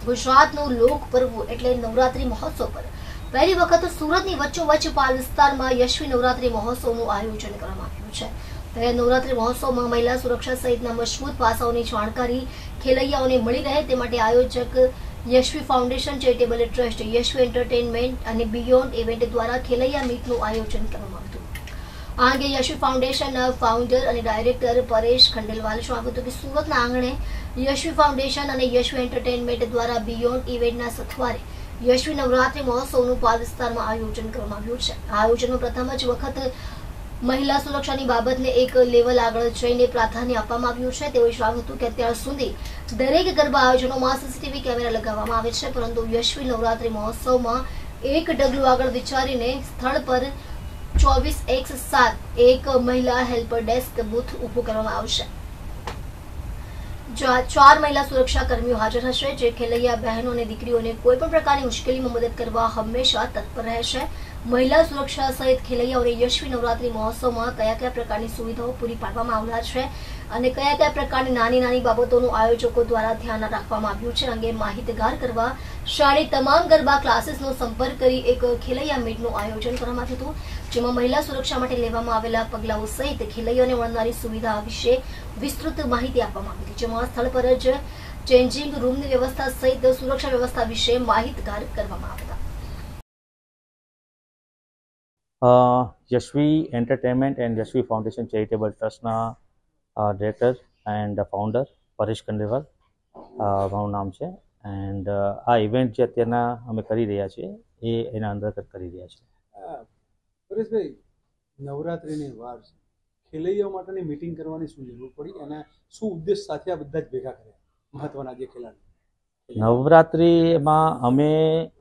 ગુજરાતનું લોક પર્વ એટલે નવરાત્રી મહોત્સવ પર પહેલી વખત સુરતની વચ્ચોવચ્ચ પાલ વિસ્તારમાં યશવી નવરાત્રી મહોત્સવનું આયોજન કરવામાં આવ્યું છે। ત્યારે નવરાત્રી મહોત્સવમાં મહિલા સુરક્ષા સહિતના મજબૂત પાસાઓની જાણકારી ખેલૈયાઓને મળી રહે તે માટે આયોજક Yashvi foundation charitable trust, Yashvi entertainment અને બિયોન્ડ ઇવેન્ટ દ્વારા ખેલૈયા મીટનું આયોજન કરવામાં આવ્યું હતું। આ અંગે યશવી ફાઉન્ડેશનના ફાઉન્ડર અને ડાયરેક્ટર પરેશ ખંડેલવાલે જણાવ્યું હતું કે સુરતના આંગણે યશવી ફાઉન્ડેશન અને યશવી એન્ટરટેનમેન્ટ દ્વારા બિયોન્ડ ઇવેન્ટના સથવારે યશવી નવરાત્રી મહોત્સવનું પાલ વિસ્તારમાં આયોજન કરવામાં આવ્યું છે। આ આયોજનમાં પ્રથમ જ વખત મહિલા સુરક્ષાની બાબતને એક લેવલ આગળ જઈને પ્રાધાન્ય આપવામાં આવ્યું છે। તેઓએ જણાવ્યું હતું કે અત્યાર સુધી દરેક ગરબા આયોજનોમાં સીસીટીવી કેમેરા લગાવવામાં આવે છે, પરંતુ યશવી નવરાત્રી મહોત્સવમાં એક ડગલું આગળ વિચારીને સ્થળ પર 24/7 એક મહિલા હેલ્પર ડેસ્ક બૂથ ઊભું કરવામાં આવશે। જ્યાં 4 મહિલા સુરક્ષા કર્મીઓ હાજર હશે, જે ખેલૈયા બહેનો અને દીકરીઓને કોઈ પણ પ્રકારની મુશ્કેલીમાં મદદ કરવા હંમેશા તત્પર રહેશે। મહિલા સુરક્ષા સહિત ખેલૈયાઓને યશવી નવરાત્રી મહોત્સવમાં કયા પ્રકારની સુવિધાઓ પૂરી પાડવામાં આવનાર છે અને કયા પ્રકારની નાની બાબતોનું આયોજકો દ્વારા ધ્યાન રાખવામાં આવ્યું છે અંગે માહિતગાર કરવા શાળાની તમામ ગરબા ક્લાસીસનો સંપર્ક કરી એક ખેલૈયા મીટનું આયોજન કરવામાં આવ્યું હતું, જેમાં મહિલા સુરક્ષા માટે લેવામાં આવેલા પગલાઓ સહિત ખેલૈયાઓને મળનારી સુવિધા વિશે વિસ્તૃત માહિતી આપવામાં આવી હતી, જેમાં સ્થળ પર જ ચેન્જિંગ રૂમની વ્યવસ્થા સહિત સુરક્ષા વ્યવસ્થા વિશે માહિતગાર કરવામાં આવ્યા। Yashvi entertainment and Yashvi foundation charitable ટ્રસ્ટના director and founder Paresh Khandelwal મારું નામ છે। એન્ડ આ ઇવેન્ટ જે અત્યારના અમે કરી રહ્યા છીએ એ એના અંતર્ગત કરી રહ્યા છીએ। પરેશભાઈ, નવરાત્રિની વાર છે, ખેલૈયાઓ માટેની મીટિંગ કરવાની શું જરૂર પડી અને શું ઉદ્દેશ સાથે આ બધા જ ભેગા કર્યા મહત્વના જે ખેલાડી? નવરાત્રિમાં અમે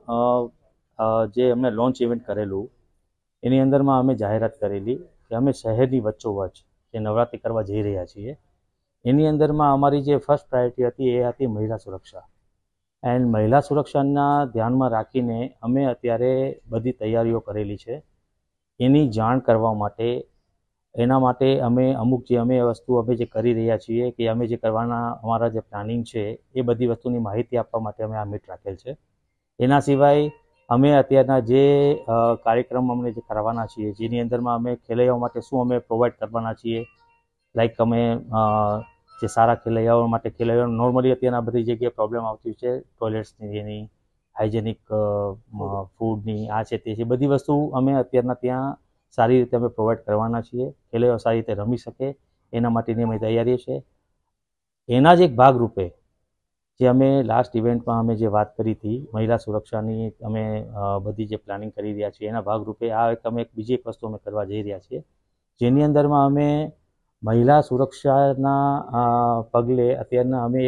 જે અમને લોન્ચ ઇવેન્ટ કરેલું એની અંદરમાં અમે જાહેરાત કરેલી કે અમે શહેરની વચ્ચોવચ્ચ જે નવરાત્રિ કરવા જઈ રહ્યા છીએ એની અંદરમાં અમારી જે ફર્સ્ટ પ્રાયોરિટી હતી એ હતી મહિલા સુરક્ષા। એન્ડ મહિલા સુરક્ષાના ધ્યાનમાં રાખીને અમે અત્યારે બધી તૈયારીઓ કરેલી છે। એની જાણ કરવા માટે એના માટે અમે અમુક જે અમે વસ્તુ અમે જે કરી રહ્યા છીએ કે અમે જે કરવાના અમારા જે પ્લાનિંગ છે એ બધી વસ્તુની માહિતી આપવા માટે અમે આ મીટ રાખેલ છે। એના સિવાય અમે અત્યારના જે કાર્યક્રમ અમને જે કરવાના છીએ જેની અંદરમાં અમે ખેલૈયાઓ માટે શું અમે પ્રોવાઈડ કરવાના છીએ, લાઈક અમે જે સારા ખેલૈયાઓ માટે ખેલૈયાઓ નોર્મલી અત્યારના બધી જગ્યાએ પ્રોબ્લેમ આવતી છે, ટોયલેટ્સની એની હાઇજેનિક ફૂડની આ છે તે છે, બધી વસ્તુ અમે અત્યારના ત્યાં સારી રીતે અમે પ્રોવાઈડ કરવાના છીએ। ખેલૈયાઓ સારી રીતે રમી શકે એના માટેની અમારી તૈયારી છે। એના જ એક ભાગરૂપે જે અમે લાસ્ટ ઇવેન્ટમાં અમે જે વાત કરી હતી મહિલા સુરક્ષાની અમે બધી જે પ્લાનિંગ કરી રહ્યા છીએ એના ભાગરૂપે આ અમે બીજી એક વસ્તુ અમે કરવા જઈ રહ્યા છીએ, જેની અંદરમાં અમે મહિલા સુરક્ષાના પગલે અત્યારના અમે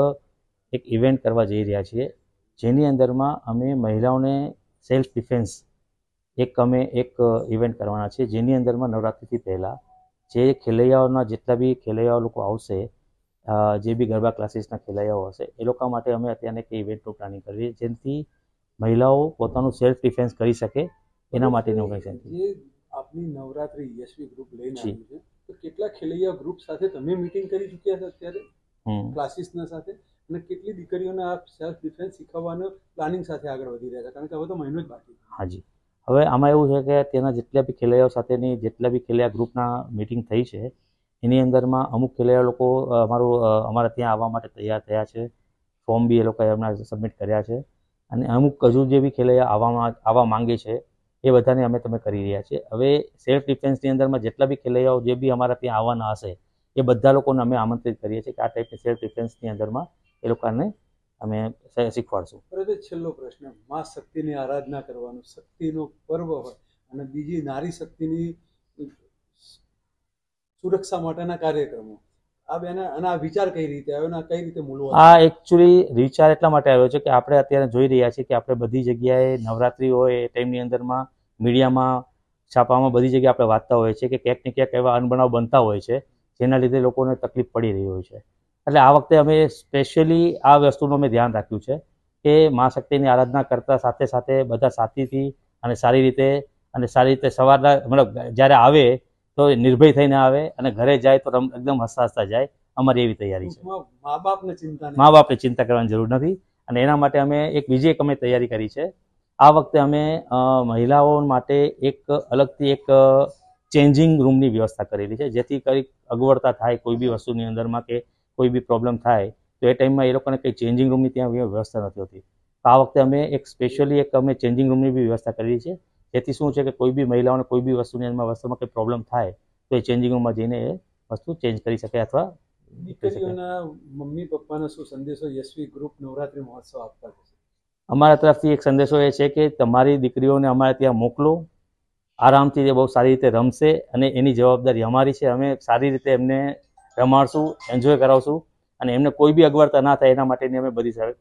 એક ઇવેન્ટ કરવા જઈ રહ્યા છીએ, જેની અંદરમાં અમે મહિલાઓને સેલ્ફ ડિફેન્સ એક ઇવેન્ટ કરવાના છે, જેની અંદરમાં નવરાત્રિથી પહેલાં જે ખેલૈયાઓના જેટલા બી ખેલૈયાઓ લોકો આવશે, જે બી ગરબા ક્લાસીસના ખેલૈયાઓ હશે એ લોકો માટે અમે અત્યારે એક ઇવેન્ટનું પ્લાનિંગ કરીએ જેનાથી મહિલાઓ પોતાનું સેલ્ફ ડિફેન્સ કરી શકે એના માટેનું કંઈ છે। જે આપની નવરાત્રી યશવી ગ્રુપ લઈને આવ્યું છે, તો કેટલા ખેલૈયા ગ્રુપ સાથે તમે મીટિંગ કરી ચૂક્યા છો અત્યારે ક્લાસીસના સાથે, અને કેટલી દીકરીઓને આપ સેલ્ફ ડિફેન્સ શીખવવાનો પ્લાનિંગ સાથે આગળ વધી રહ્યા છે? કારણ કે હવે તો મહિનો જ બાકી છે। હાજી, હવે આમાં એવું છે કે તેના જેટલા બી ખેલૈયાઓ સાથેની જેટલા બી ખેલૈયા ગ્રુપના મીટિંગ થઈ છે એની અંદરમાં અમુક ખેલૈયા લોકો અમારા ત્યાં આવવા માટે તૈયાર થયા છે, ફોર્મ બી એ લોકોએ હમણાં સબમિટ કર્યા છે, અને અમુક હજુ જે બી ખેલૈયા આવવા માંગે છે એ બધાને અમે કરી રહ્યા છીએ। હવે સેલ્ફ ડિફેન્સની અંદરમાં જેટલા બી ખેલૈયાઓ જે બી અમારા ત્યાં આવવાના હશે એ બધા લોકોને અમે આમંત્રિત કરીએ છીએ કે આ ટાઈપની સેલ્ફ ડિફેન્સની અંદરમાં એ લોકોને અમે શીખવાડશું। બરાબર, છેલ્લો પ્રશ્ન, મા શક્તિની આરાધના કરવાનું, શક્તિનો પર્વ હોય અને બીજી નારી શક્તિની સુરક્ષા માટેના કાર્યક્રમો, આ બેના અને આ વિચાર કઈ રીતે આવ્યો અને કઈ રીતે મૂળવો? આ એકચ્યુઅલી વિચાર એટલા માટે આવ્યો છે કે આપણે અત્યારે જોઈ રહ્યા છીએ કે આપણે બધી જગ્યાએ નવરાત્રિ હોય એ ટાઈમની અંદરમાં મીડિયામાં છાપામાં બધી જગ્યાએ આપણે વાંચતા હોઈએ છીએ કે ક્યાંક ને ક્યાંક એવા અનબનાવ બનતા હોય છે જેના લીધે લોકોને તકલીફ પડી રહી હોય છે। એટલે આ વખતે અમે સ્પેશિયલી આ વસ્તુનું અમે ધ્યાન રાખ્યું છે કે મા શક્તિની આરાધના કરતાં સાથે સાથે બધા સાથીથી અને સારી રીતે સવારના મતલબ જ્યારે આવે તો નિર્ભય થઈને આવે અને ઘરે જાય તો એકદમ હસતા હસતા જાય। અમારી એવી તૈયારી છે। મા બાપને ચિંતા કરવાની જરૂર નથી। અને એના માટે અમે બીજી એક અમે તૈયારી કરી છે. આ વખતે અમે મહિલાઓ માટે એક અલગથી એક ચેન્જિંગ રૂમની વ્યવસ્થા કરેલી છે, જેથી કંઈક અગવડતા થાય કોઈ બી વસ્તુની અંદરમાં કે કોઈ બી પ્રોબ્લેમ થાય તો એ ટાઈમમાં એ લોકોને કંઈ ચેન્જિંગ રૂમની ત્યાં વ્યવસ્થા નથી હોતી. તો આ વખતે અમે એક સ્પેશિયલી એક અમે ચેન્જિંગ રૂમની બી વ્યવસ્થા કરેલી છે, જેથી શું છે કે કોઈ બી મહિલાઓને કોઈ બી વસ્તુમાં કંઈ પ્રોબ્લેમ થાય તો એ ચેન્જિંગ રૂમમાં જઈને એ વસ્તુ ચેન્જ કરી શકે અથવા દીકરીઓના મમ્મી પપ્પાનો શું સંદેશો યશવી ગ્રુપ નવરાત્રી મહોત્સવ આપતા છે? અમારા તરફથી એક સંદેશો એ છે કે તમારી દીકરીઓને અમારે ત્યાં મોકલો, આરામથી એ બહુ સારી રીતે રમશે અને એની જવાબદારી અમારી છે. અમે સારી રીતે એમને રમાડશું, એન્જોય કરાવશું અને એમને કોઈ બી અગવડતા ના થાય એના માટેની અમે બધી